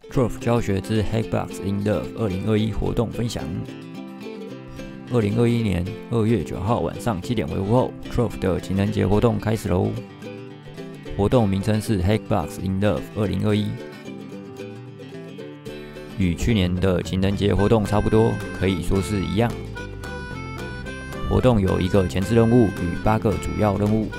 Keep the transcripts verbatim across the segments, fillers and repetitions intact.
Trove 教学之 Hackbox in Love 二零二一活动分享。二零二一年二月九号晚上七点回复后 ，Trove 的情人节活动开始喽。活动名称是 Hackbox in Love 二零二一，与去年的情人节活动差不多，可以说是一样。活动有一个前置任务与八个主要任务。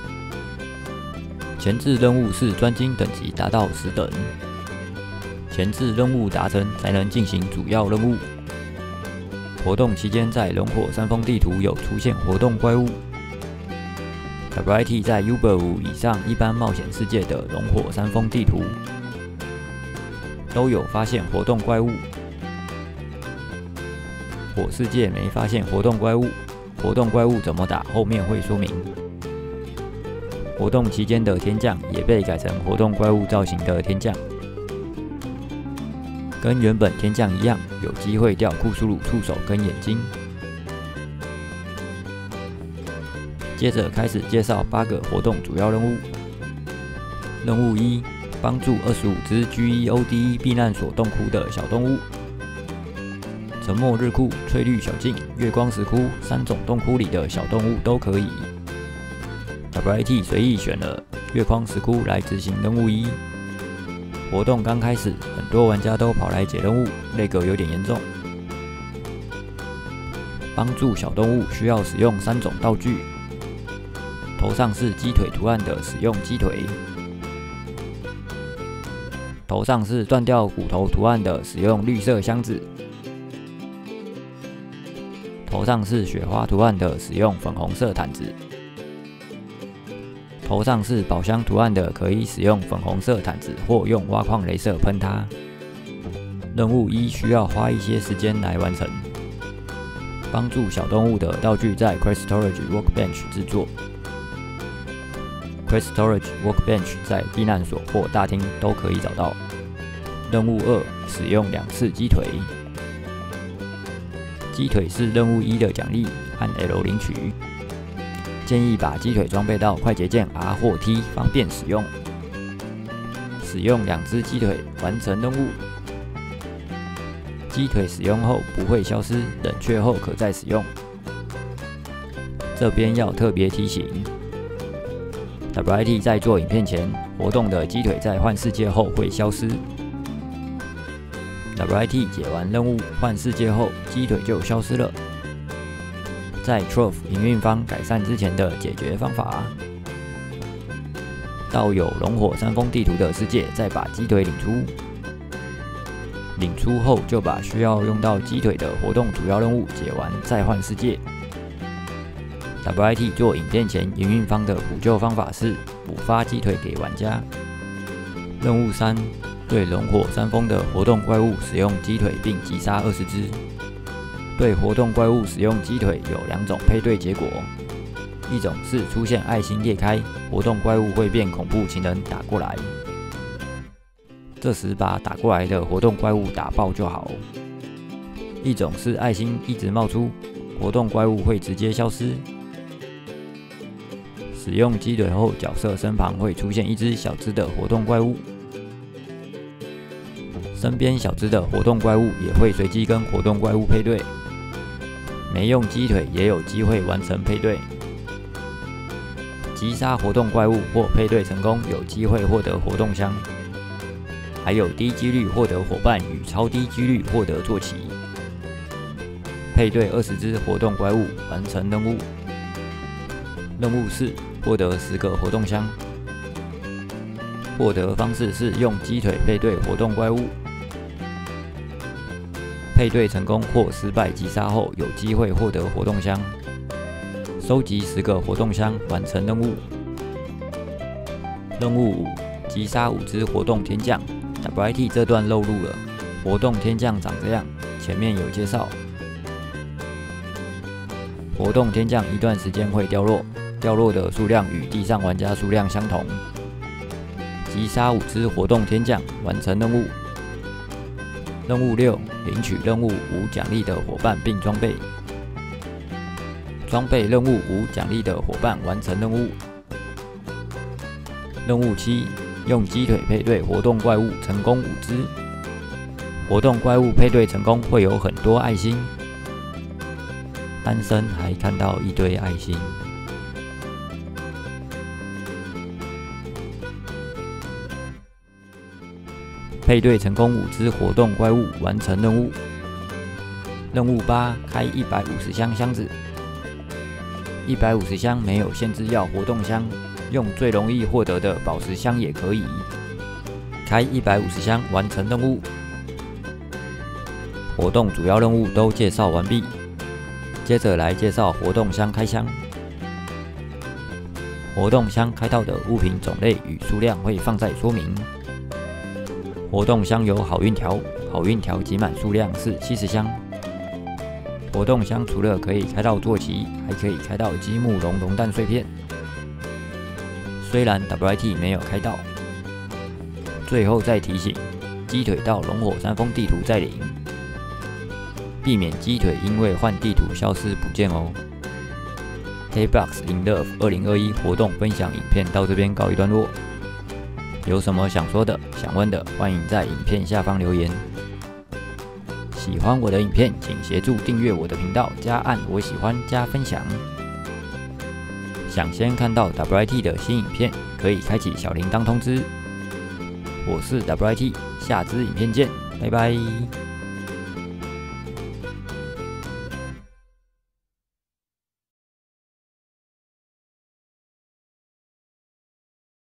前置任务是专精等级达到十等，前置任务达成才能进行主要任务。活动期间在龙火山峰地图有出现活动怪物。W I T 在 Uber 五以上一般冒险世界的龙火山峰地图都有发现活动怪物。火世界没发现活动怪物，活动怪物怎么打后面会说明。活动期间的天降也被改成活动怪物造型的天降，跟原本天降一样，有机会掉库苏鲁触手跟眼睛。接着开始介绍八个活动主要任务。任务一：帮助二十五只 G E O D 避难所洞窟的小动物。沉默日窟、翠绿小径、月光石窟三种洞窟里的小动物都可以。W I T 随意选了月光石窟来执行任务一。活动刚开始，很多玩家都跑来解任务，累个有点严重。帮助小动物需要使用三种道具：头上是鸡腿图案的使用鸡腿，头上是断掉骨头图案的使用绿色箱子，头上是雪花图案的使用粉红色毯子。头上是宝箱图案的，可以使用粉红色毯子或用挖矿雷射喷它。任务一需要花一些时间来完成。帮助小动物的道具在 Quest Storage Workbench 制作。Quest Storage Workbench 在避难所或大厅都可以找到。任务二使用两次鸡腿。鸡腿是任务一的奖励，按 L 领取。建议把鸡腿装备到快捷键 R 或 T， 方便使用。使用两只鸡腿完成任务。鸡腿使用后不会消失，冷却后可再使用。这边要特别提醒 ，W I T 在做影片前，活动的鸡腿在换世界后会消失。W I T 解完任务换世界后，鸡腿就消失了。在 Trove 营运方改善之前的解决方法，到有龙火山峰地图的世界，再把鸡腿领出。领出后就把需要用到鸡腿的活动主要任务解完，再换世界。W I T 做影片前营运方的补救方法是补发鸡腿给玩家。任务三：对龙火山峰的活动怪物使用鸡腿并击杀二十只。对活动怪物使用鸡腿有两种配对结果，一种是出现爱心裂开，活动怪物会变恐怖情人打过来，这时把打过来的活动怪物打爆就好；一种是爱心一直冒出，活动怪物会直接消失。使用鸡腿后，角色身旁会出现一只小只的活动怪物，身边小只的活动怪物也会随机跟活动怪物配对。没用鸡腿也有机会完成配对。击杀活动怪物或配对成功，有机会获得活动箱，还有低几率获得伙伴与超低几率获得坐骑。配对二十只活动怪物，完成任务。任务四：获得十个活动箱。获得方式是用鸡腿配对活动怪物。配对成功或失败击杀后，有机会获得活动箱。收集十个活动箱，完成任务。任务五：击杀五只活动天降。W I T 这段漏录了，活动天降长这样，前面有介绍。活动天降一段时间会掉落，掉落的数量与地上玩家数量相同。击杀五只活动天降，完成任务。任务六：领取任务无奖励的伙伴并装备。装备任务无奖励的伙伴，完成任务。任务七：用鸡腿配对活动怪物，成功五只。 活动怪物配对成功会有很多爱心，单身还看到一堆爱心。配对成功五只活动怪物，完成任务。任务八：开一百五十箱箱子。一百五十箱没有限制要活动箱，用最容易获得的宝石箱也可以。开一百五十箱，完成任务。活动主要任务都介绍完毕，接着来介绍活动箱开箱。活动箱开到的物品种类与数量会放在说明。活动箱有好运条，好运条集满数量是七十箱。活动箱除了可以开到坐骑，还可以开到积木龙龙蛋碎片。虽然 W I T 没有开到，最后再提醒，鸡腿到龙火山峰地图再领，避免鸡腿因为换地图消失不见哦。K-Box in Love 二零二一活动分享影片到这边告一段落，有什么想说的、想问的，欢迎在影片下方留言。喜欢我的影片，请协助订阅我的频道，加按我喜欢，加分享。想先看到 W I T 的新影片，可以开启小铃铛通知。我是 W I T， 下支影片见，拜拜。